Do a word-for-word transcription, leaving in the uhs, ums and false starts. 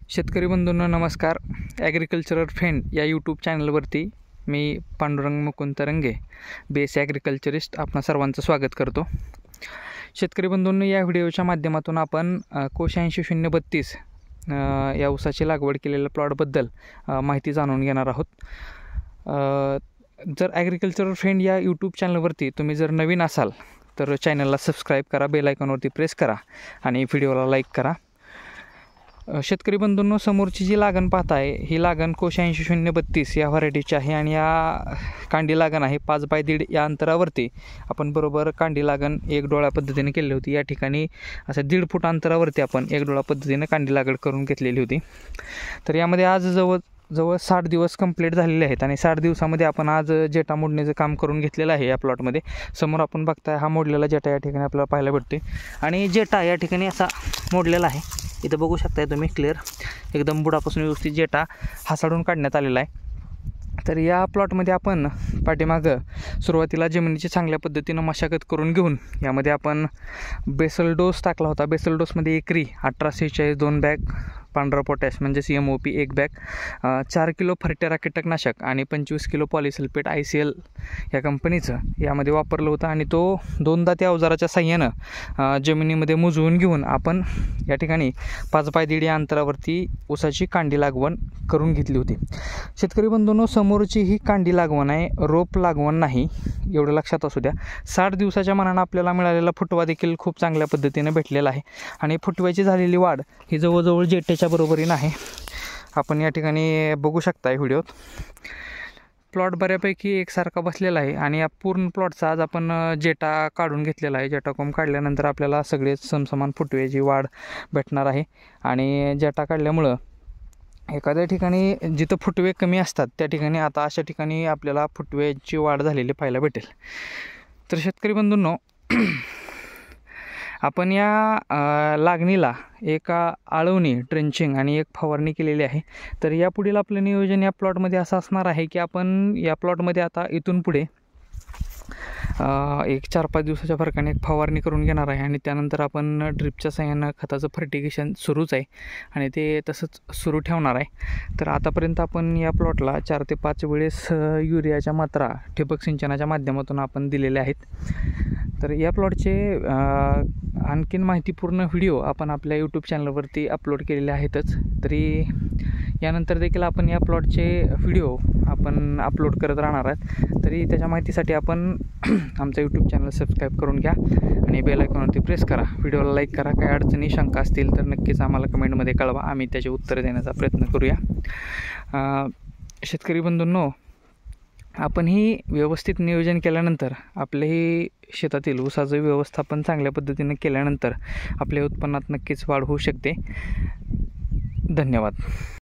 शेतकरी बंधूंनो नमस्कार. Agricultural friend या यूट्यूब चॅनलवरती मी पांडुरंग मुकुंद रंगे बेस ॲग्रिकल्चरिस्ट आपणा सर्वांचं स्वागत करतो. शेतकरी बंधूंनो, या व्हिडिओच्या माध्यमातून आपण कोश ऐंशी शून्य बत्तीस या ऊसाची लागवड केलेल्या प्लॉटबद्दल माहिती जाणून घेणार आहोत. जर ॲग्रिकल्चरल फ्रेंड या यूट्यूब चॅनलवरती तुम्ही जर नवीन असाल तर चॅनलला सबस्क्राईब करा, बेल आयकॉनवरती प्रेस करा आणि व्हिडिओला लाईक करा. शेतकरी बंधूंनो, समोरची जी लागण पाहत आहे ही लागण कोश ऐंशी शून्य बत्तीस या व्हरायटीची आहे आणि या कांडी लागण आहे पाच बाय दीड या अंतरावरती आपण बरोबर कांडी लागण एक डोळ्या पद्धतीने केली होती. या ठिकाणी असं दीड फूट अंतरावरती आपण एक डोळा पद्धतीने कांडी लागण करून घेतलेली होती. तर यामध्ये आज जवळ जवळ साठ दिवस कंप्लीट झालेले आहेत आणि साठ दिवसामध्ये आपण आज जेटा मोडण्याचं काम करून घेतलेलं आहे. या प्लॉटमध्ये समोर आपण बघताय हा मोडलेला जेटा या ठिकाणी आपल्याला पाहायला भेटते आणि जेटा या ठिकाणी असा मोडलेला आहे. इथं बघू शकताय तुम्ही क्लिअर एकदम बुडापासून व्यवस्थित जेटा हासाडून काढण्यात आलेला आहे. तर या प्लॉटमध्ये आपण पाठीमागं सुरुवातीला जमिनीची चांगल्या पद्धतीनं मशागत करून घेऊन यामध्ये आपण बेसल डोस टाकला होता. बेसल डोसमध्ये एकरी अठरा सेहेचाळीस दोन बॅग पांढरा पोटॅश म्हणजे सी एम ओ पी एक बॅग, चार किलो फर्टेरा कीटकनाशक आणि पंचवीस kilo polysulphate I C L या कंपनीचं यामध्ये वापरलं होतं आणि तो दोनदा त्या अवजाराच्या साह्यानं जमिनीमध्ये मुजवून घेऊन आपण या ठिकाणी पाच बाय दीड या अंतरावरती ऊसाची कांडी लागवण करून घेतली होती. शेतकरी बंधूंनो, समोरची ही कांडी लागवण आहे, रोप लागवण नाही, एवढं लक्षात असू द्या. साठ दिवसाच्या मनानं आपल्याला मिळालेला फुटवा देखील खूप चांगल्या पद्धतीने भेटलेला आहे आणि फुटव्याची झालेली वाढ ही जवळजवळ जेटेच्या बरोबरीनं आहे. आपण या ठिकाणी बघू शकता व्हिडिओत प्लॉट बऱ्यापैकी एकसारखा बसलेला आहे आणि या पूर्ण प्लॉटचा आज आपण जेटा काढून घेतलेला आहे. जेटा कोंब काढल्यानंतर आपल्याला सगळेच समसमान फुटव्याची वाढ भेटणार आहे आणि जेटा काढल्यामुळं एखाद्या ठिकाणी जिथं फुटवे कमी असतात त्या ठिकाणी आता अशा ठिकाणी आपल्याला फुटव्याची वाढ झालेली पाहायला भेटेल. तर शेतकरी बंधूंनो, आपण या लागणीला एक आळवणी ट्रेंचिंग आणि एक फवारणी केलेली आहे. तर यापुढील आपलं नियोजन या प्लॉटमध्ये असं असणार आहे की आपण या प्लॉटमध्ये आता इथून पुढे एक चार पाच दिवसाच्या फरकाने एक फवारणी करून घेणार आहे आणि त्यानंतर आपण ड्रिपच्या साह्यानं खताचं फर्टिगेशन सुरूच आहे आणि ते तसंच सुरू ठेवणार आहे. तर आतापर्यंत आपण या प्लॉटला चार ते पाच वेळेस युरियाच्या मात्रा ठिबक सिंचनाच्या माध्यमातून आपण दिलेल्या आहेत. तर या प्लॉटचे आणखीन माहितीपूर्ण व्हिडिओ आपण आपल्या यूट्यूब चॅनलवरती अपलोड केलेले आहेतच. तरी यानंतर देखील आपण या प्लॉटचे व्हिडिओ आपण अपलोड करत राहणार आहेत. तरी त्याच्या माहितीसाठी आपण आमचा यूट्यूब चॅनल सबस्क्राईब करून घ्या आणि बेल आयकॉनवरती प्रेस करा. व्हिडिओला लाईक करा. काही अडचणी शंका असतील तर नक्कीच आम्हाला कमेंटमध्ये कळवा, आम्ही त्याचे उत्तर देण्याचा प्रयत्न करूया. शेतकरी बंधूंनो, आपण ही व्यवस्थित नियोजन केल्यानंतर आपलेही शेतातील ऊसाचं व्यवस्थापन चांगल्या पद्धतीने केल्यानंतर आपल्या उत्पन्नात नक्कीच वाढ होऊ शकते. धन्यवाद.